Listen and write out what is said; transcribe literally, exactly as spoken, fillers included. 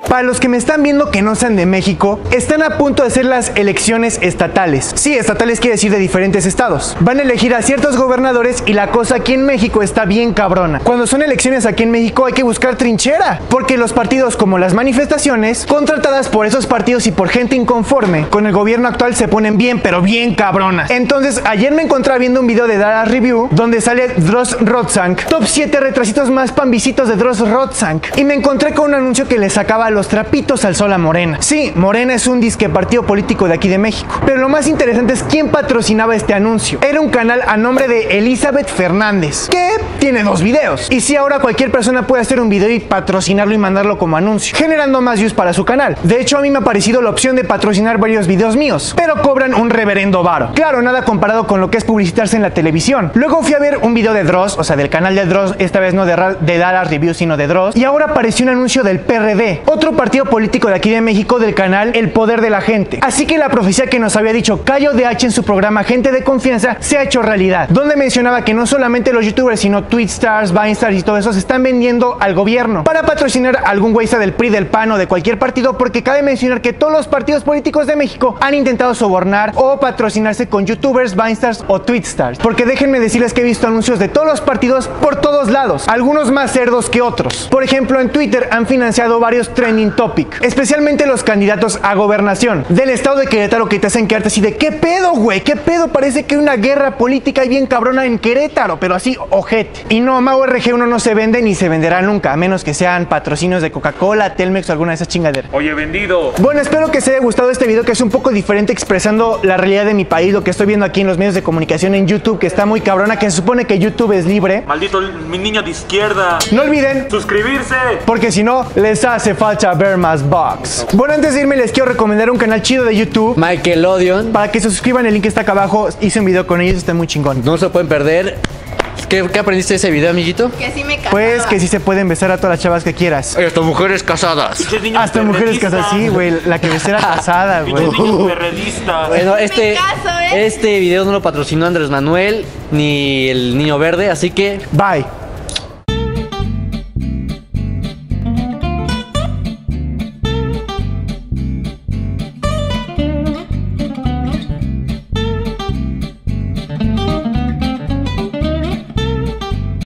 Para los que me están viendo que no sean de México, están a punto de ser las elecciones estatales. Sí, estatales quiere decir de diferentes estados. Van a elegir a ciertos gobernadores y la cosa aquí en México está bien cabrona. Cuando son elecciones aquí en México hay que buscar trinchera, porque los partidos como las manifestaciones, contratadas por esos partidos y por gente inconforme con el gobierno actual, se ponen bien, pero bien cabronas. Entonces, ayer me encontré viendo un video de Dallas Review donde sale Dross Rotzank, top siete retrasitos más pambicitos de Dross Rotzank, y me encontré con un anuncio que le sacaba los trapitos al sol a Morena. Sí, Morena es un disque partido político de aquí de México, pero lo más interesante es quién patrocinaba este anuncio. Era un canal a nombre de Elizabeth Fernández, que tiene dos videos. Y sí, ahora cualquier persona puede hacer un video y patrocinarlo y mandarlo como anuncio, generando más views para su canal. De hecho, a mí me ha parecido la opción de patrocinar varios videos míos, pero cobran un reverendo varo. Claro, nada comparado con lo que es publicitarse en la televisión. Luego fui a ver un video de Dross, o sea, del canal de Dross, esta vez no de, de Dallas Review, sino de Dross, y ahora apareció un anuncio del P R D, otro partido político de aquí de México, del canal El Poder de la Gente. Así que la profecía que nos había dicho Cayo D H en su programa Gente de Confianza se ha hecho realidad, donde mencionaba que no solamente los youtubers, sino Twitstars, Vinestars y todo eso se están vendiendo al gobierno para patrocinar a algún güey, sea del P R I, del P A N o de cualquier partido, porque cabe mencionar que todos los partidos políticos de México han intentado sobornar o patrocinarse con youtubers, Vinestars o Twitstars, porque déjenme decirles que he visto anuncios de todos los partidos por todos lados, algunos más cerdos que otros. Por ejemplo, en Twitter han financiado varios trending topic, especialmente los candidatos a gobernación del estado de Querétaro, que te hacen quedarte así de ¿qué pedo, güey? ¿Qué pedo? Parece que hay una guerra política y bien cabrona en Querétaro, pero así ojete. Y no, Mau R G uno no se vende ni se venderá nunca, a menos que sean patrocinios de Coca-Cola, Telmex o alguna de esas chingaderas. Oye, vendido. Bueno, espero que se haya gustado este video, que es un poco diferente, expresando la realidad de mi país, lo que estoy viendo aquí en los medios de comunicación, en YouTube, que está muy cabrona, que se supone que YouTube es libre. Maldito mi niño de izquierda. No olviden suscribirse, porque si no, les hace falta ver más box. Bueno, antes de irme les quiero recomendar un canal chido de YouTube, Nickelodeon, para que se suscriban, el link está acá abajo. Hice un video con ellos, está muy chingón. No se pueden perder. ¿Qué, ¿Qué aprendiste de ese video, amiguito? Que sí me casaba. Pues que sí se pueden besar a todas las chavas que quieras. Hasta mujeres casadas. Hasta mujeres casadas, sí, güey. La que besera casada, güey. Bueno, este, caso, ¿eh? este video no lo patrocinó Andrés Manuel ni el Niño Verde, así que bye.